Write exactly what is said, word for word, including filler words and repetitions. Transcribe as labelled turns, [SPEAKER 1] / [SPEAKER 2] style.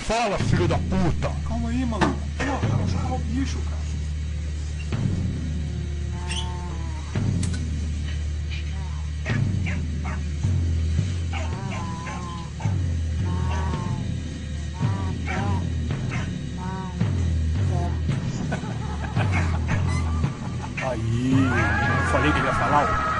[SPEAKER 1] Fala, filho da puta!
[SPEAKER 2] Calma aí, maluco. Porra, vou jogar o bicho, cara.
[SPEAKER 1] Aí, falei que ele ia falar, ó.